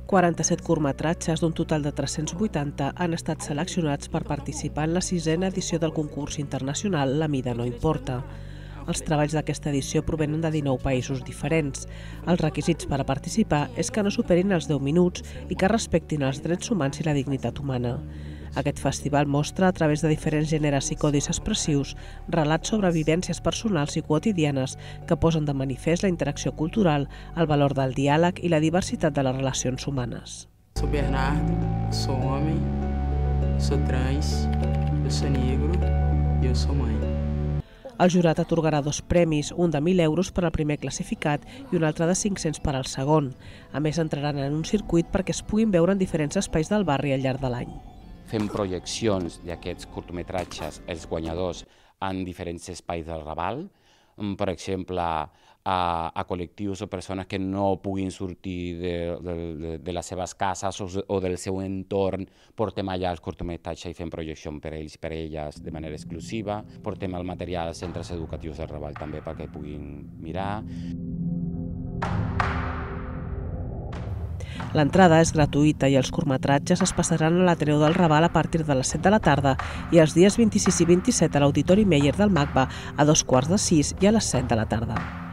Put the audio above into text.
47 curtmetratges d'un total de 380 han estat seleccionats per participar en la 6a edició del concurs internacional La mida no importa. Els treballs d'aquesta edició provenen de 19 països diferents. Els requisits per a participar és que no superin els 10 minuts i que respectin els drets humans i la dignitat humana. Aquest festival mostra, a través de diferents gèneres i codis expressius, relats sobre vivències personals i quotidianes que posen de manifest la interacció cultural, el valor del diàleg i la diversitat de les relacions humanes. Sou Bernardo, sou homem, sou trans, eu sou negro e eu sou mãe. El jurat atorgarà 2 premis, un de 1.000 euros per al primer classificat i un altre de 500 per al segon. A més, entraran en un circuit perquè es puguin veure en diferents espais del barri al llarg de l'any. Fem projeccions d'aquests curtmetratges, els guanyadors, en diferents espais del Raval. Per exemple, a col·lectius o persones que no puguin sortir de les seves cases o del seu entorn, portem allà els curtmetratges i fem projeccions per ells i per elles de manera exclusiva. Portem el material als centres educatius del Raval també perquè puguin mirar. L'entrada és gratuïta i els curtmetratges es passaran a l'Ateneu del Raval a partir de les 7 de la tarda i els dies 26 i 27 a l'Auditori Meyer del MACBA a 5:15 i a les 7 de la tarda.